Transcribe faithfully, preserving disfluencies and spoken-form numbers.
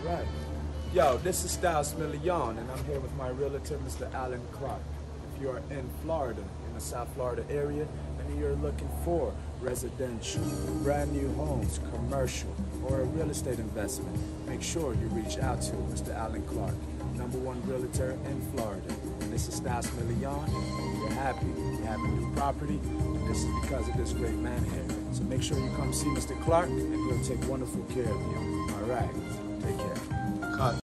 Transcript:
Right. Yo, this is Styles Million, and I'm here with my realtor, Mister Alan Clark. If you're in Florida, in the South Florida area, and you're looking for residential, brand new homes, commercial, or a real estate investment, make sure you reach out to Mister Alan Clark, number one realtor in Florida. And this is Styles Million, and you're happy, you have a new property, and this is because of this great man here. So make sure you come see Mister Clark, and he'll take wonderful care of you. All right, take care. Cut.